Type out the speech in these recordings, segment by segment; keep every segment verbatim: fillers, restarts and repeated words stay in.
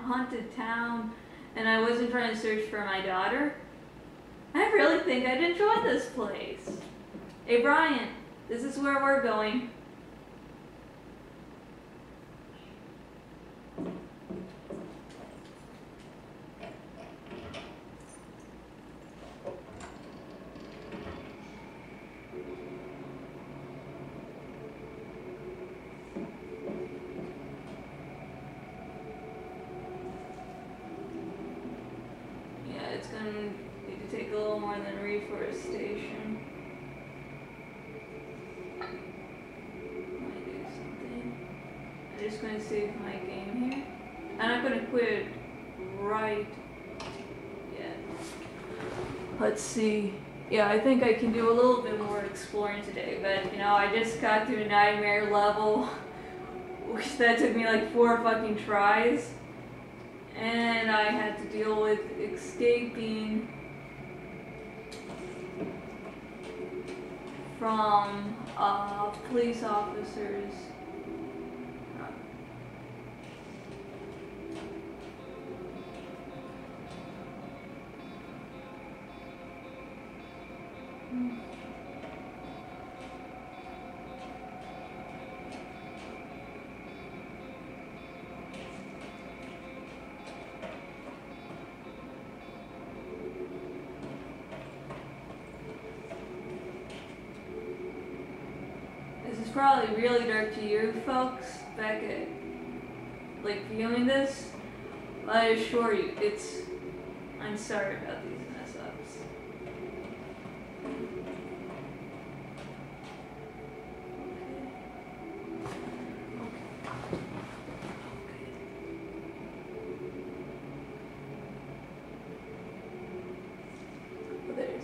haunted town and I wasn't trying to search for my daughter, I really think I'd enjoy this place. Hey Brian, this is where we're going. It's going to need to take a little more than reforestation. Might do something. I'm just going to save my game here. I'm not going to quit it right yet. Let's see. Yeah, I think I can do a little bit more exploring today, but you know, I just got through a nightmare level, which that took me like four fucking tries. And I had to deal with escaping from uh, police officers. Hmm. This is probably really dark to you folks back at like viewing this, but I assure you, it's, I'm sorry about these mess ups. Oh, there's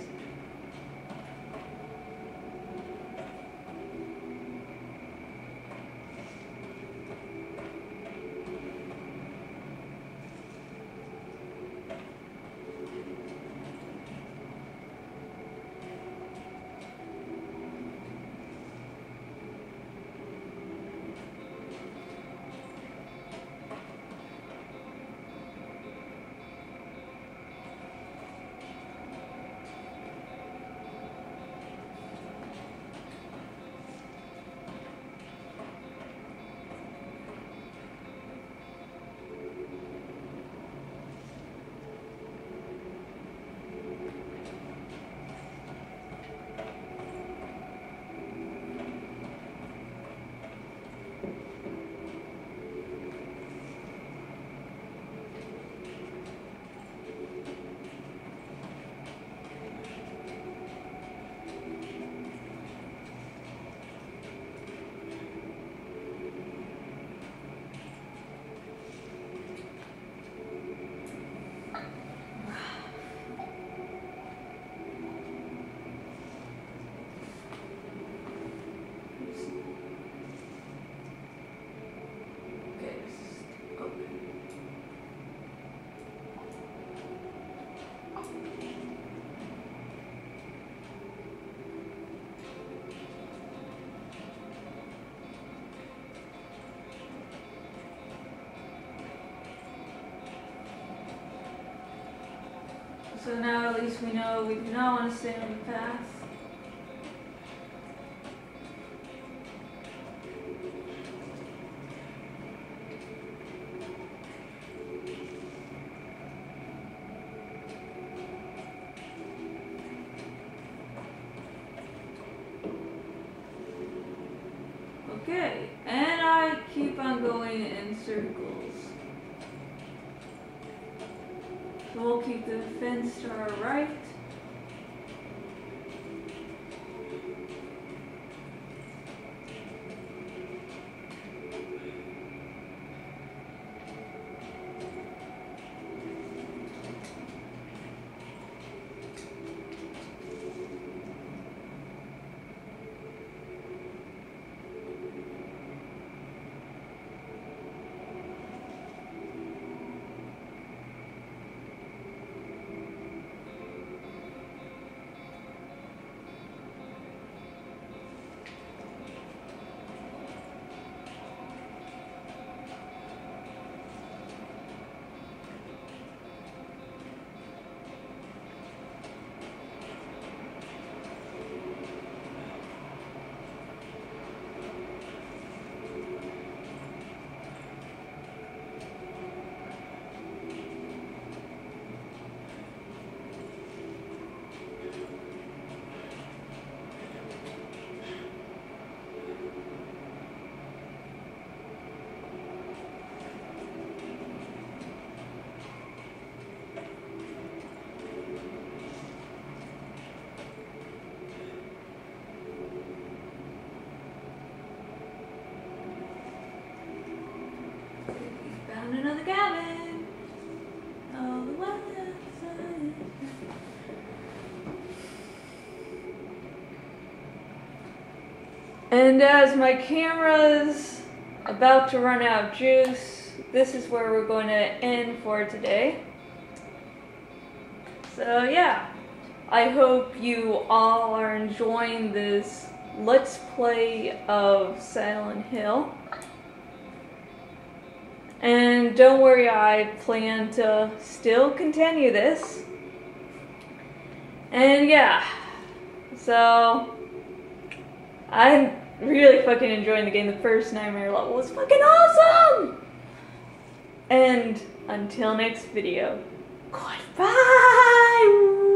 So now at least we know we do not want to stay on the path. Okay, and I keep on going in circles. So we'll keep the fence to our right. found another cabin. Oh, the weather. And as my camera's about to run out of juice, this is where we're going to end for today. So yeah, I hope you all are enjoying this Let's Play of Silent Hill. And don't worry, I plan to still continue this. And yeah, so I'm really fucking enjoying the game. The first nightmare level was fucking awesome! And until next video, goodbye!